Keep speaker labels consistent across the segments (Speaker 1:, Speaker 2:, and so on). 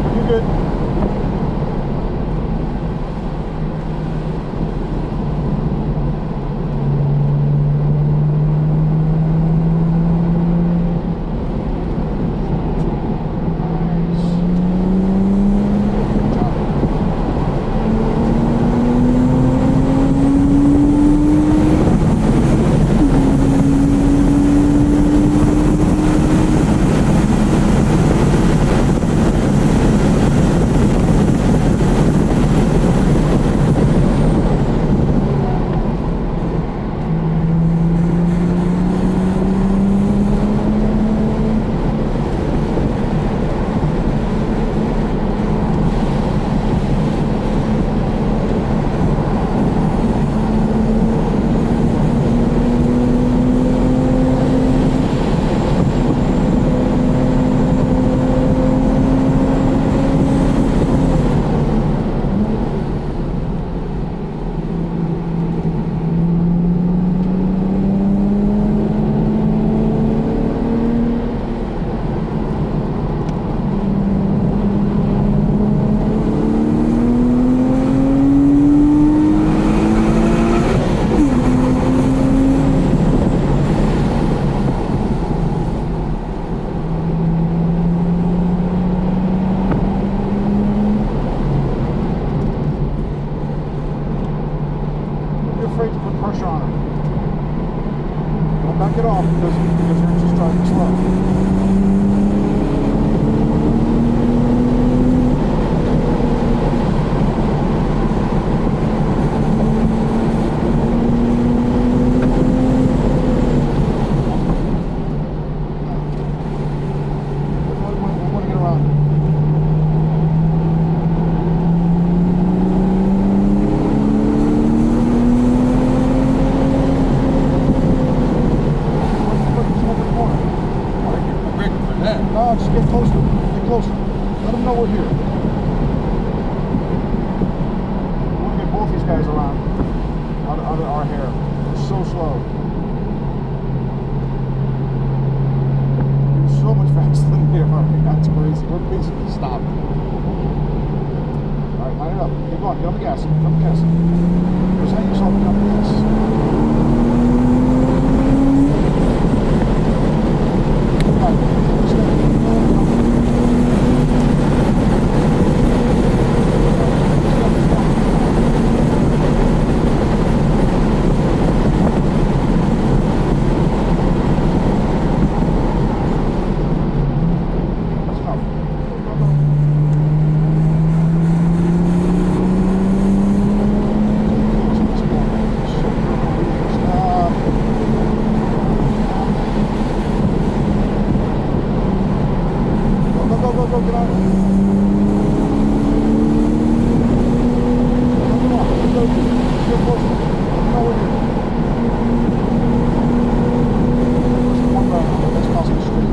Speaker 1: You're good. Afraid to put pressure on her. Don't back it off because you're just driving slow. We want to get around. No, just get closer. Get closer. Let them know we're here. We want to get both these guys around out of our hair. It's so slow. You're so much faster than we are. That's crazy. We're basically stopped. Alright, line it up. Keep going. Get on the gas. Get on the gas. Present yourself and get on the gas. Go, get on. Come on, let's go. Get closer. No, we're here. There's one that's crossing the street.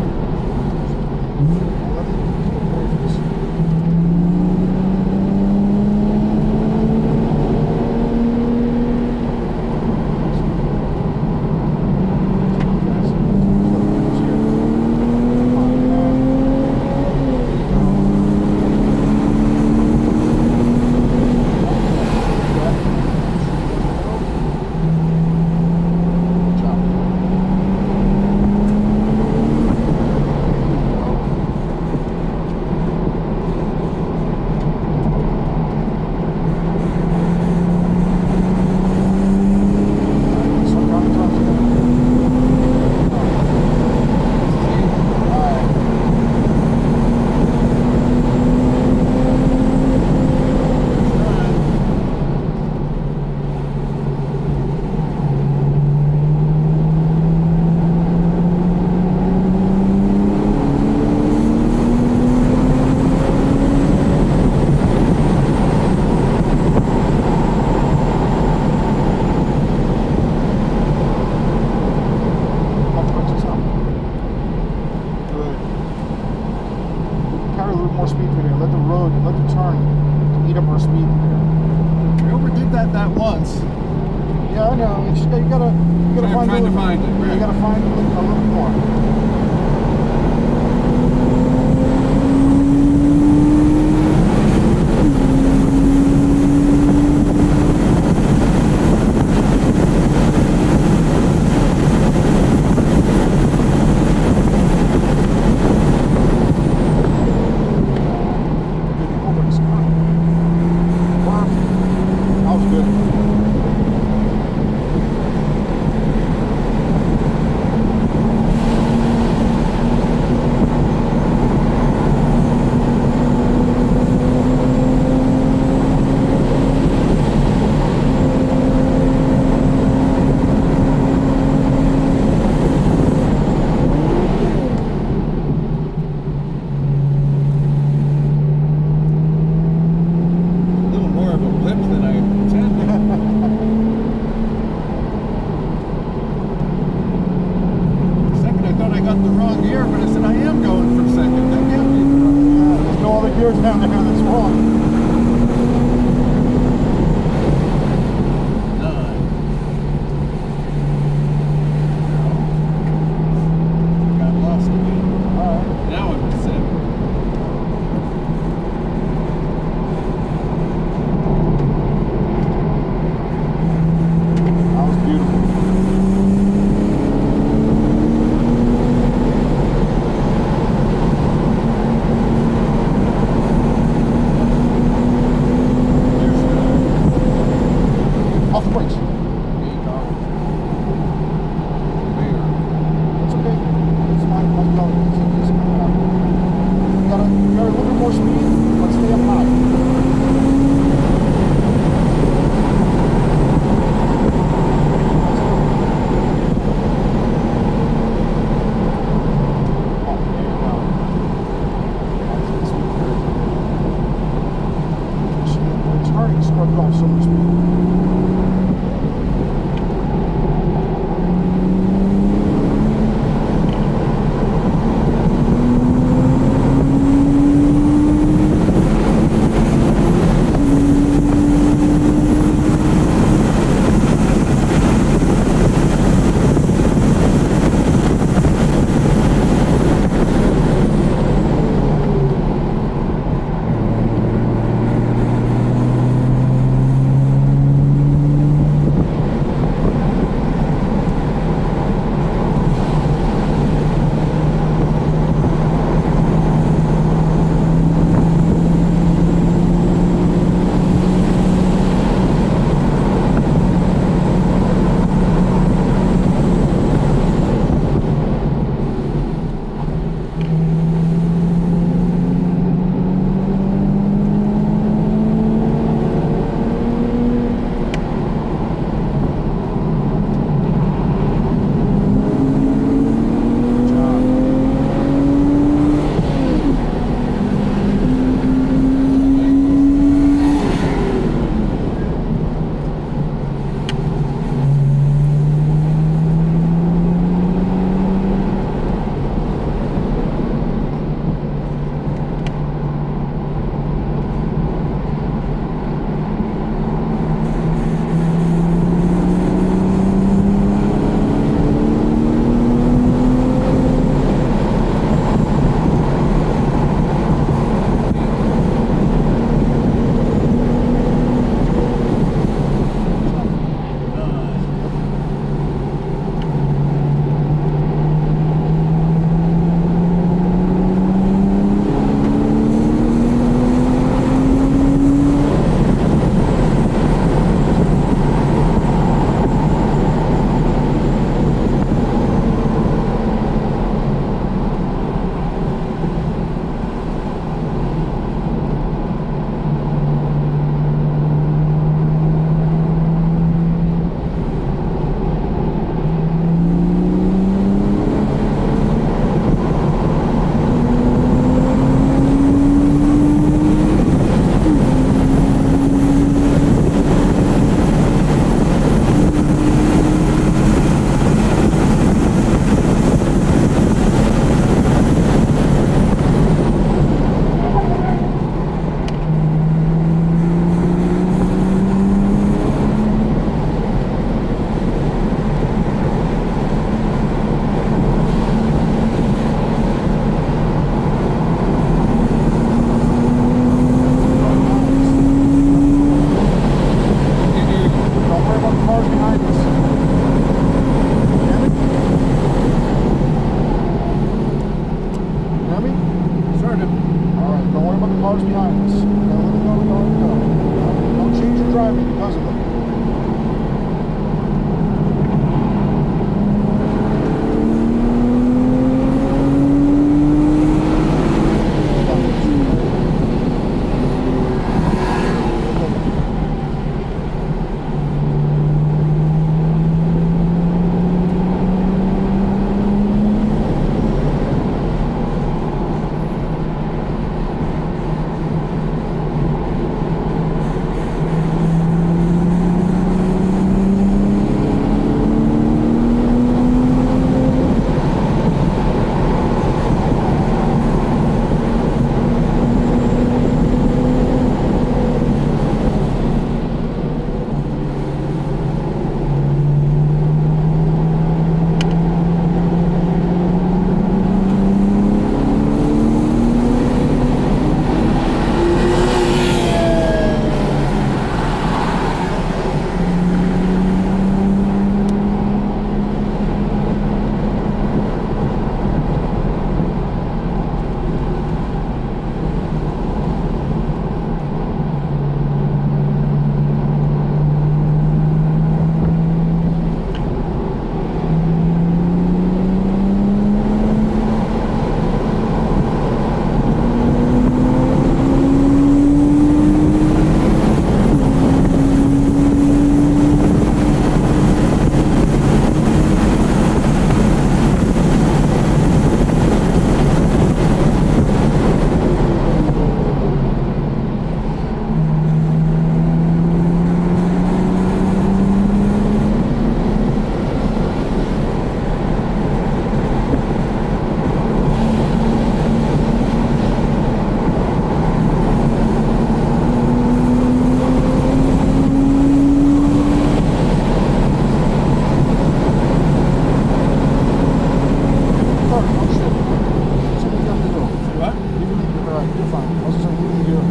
Speaker 1: More speed through there. Let the turn eat up our speed through there.
Speaker 2: We overdid that once.
Speaker 1: Yeah, I know. You gotta find
Speaker 2: trying to find it. Right?
Speaker 1: You gotta find a little more. yours down there that's wrong.
Speaker 2: Nine. Got lost again.
Speaker 1: Alright.
Speaker 2: Now I'm at 7.
Speaker 1: That was beautiful. Off the brakes. It's okay. It's fine. Let's go. It's coming out. You gotta a little bit more speed, but stay up high. Oh, there you go. That's good. The turning scrubbed off so much speed. cars behind us. Go, go, go, go. Don't change your driving because of them. was just like leaving here.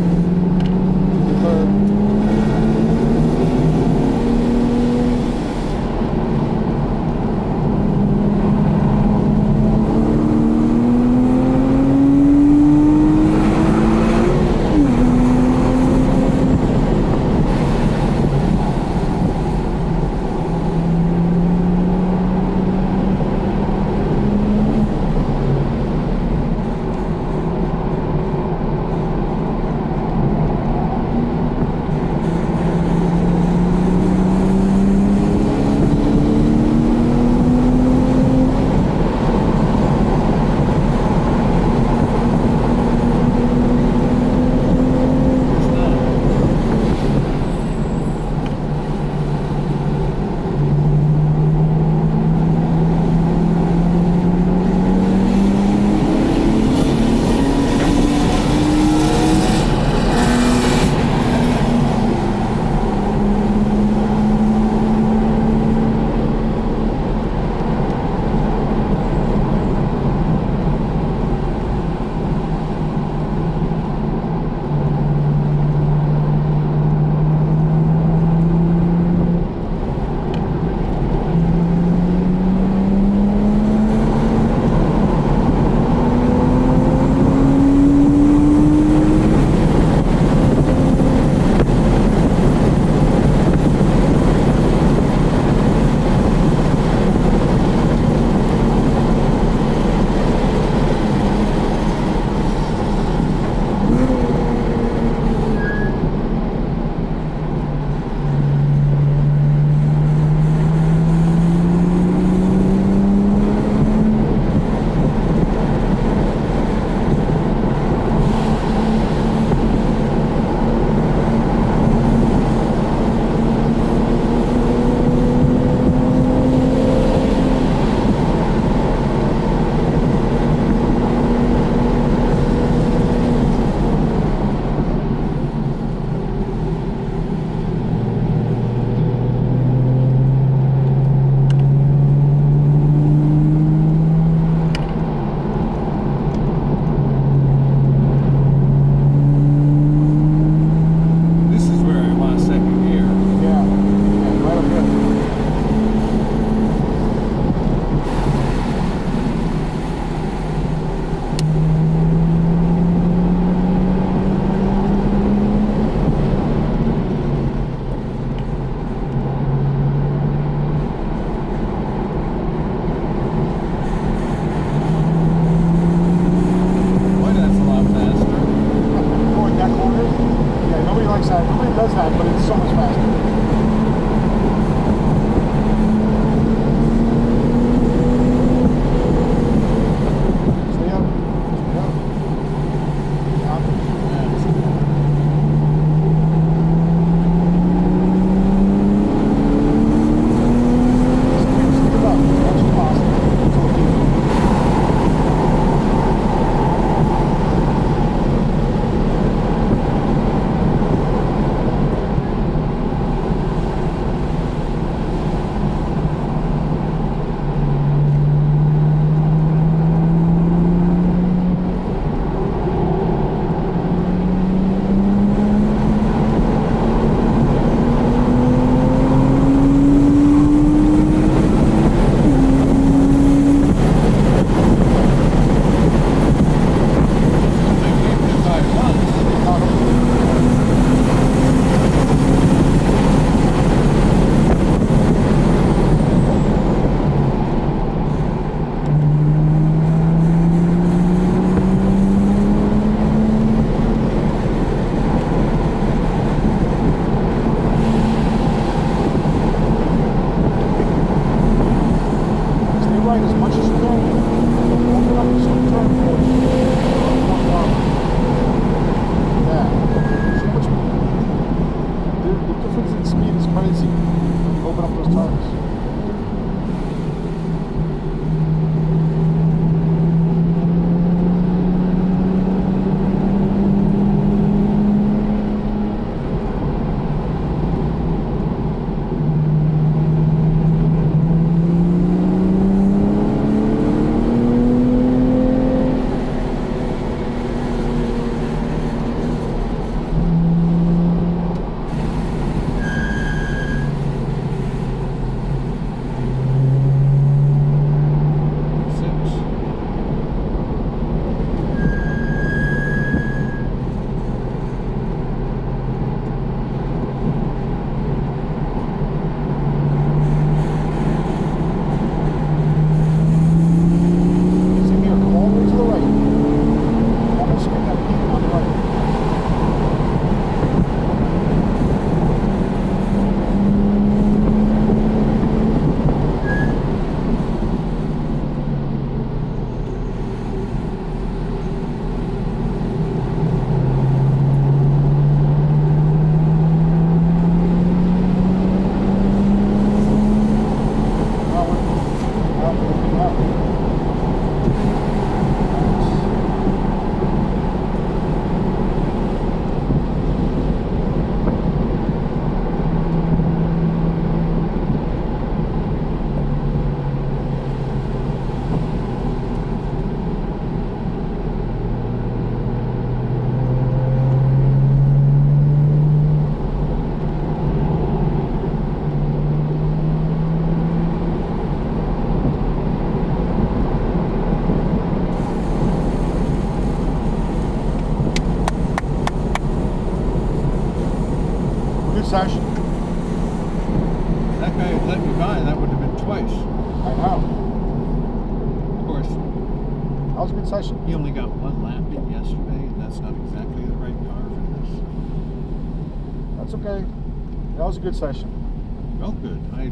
Speaker 1: good session.
Speaker 2: That guy had let me by, that would have been twice.
Speaker 1: I know.
Speaker 2: Of course,
Speaker 1: That was a good session.
Speaker 2: he only got one lap in yesterday, and that's not exactly the right car for this.
Speaker 1: That's okay. That was a good session.
Speaker 2: Well, good. I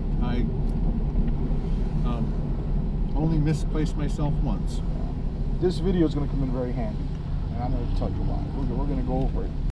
Speaker 2: only misplaced myself once.
Speaker 1: This video is going to come in very handy, and I'm going to tell you why. We're going to go over it.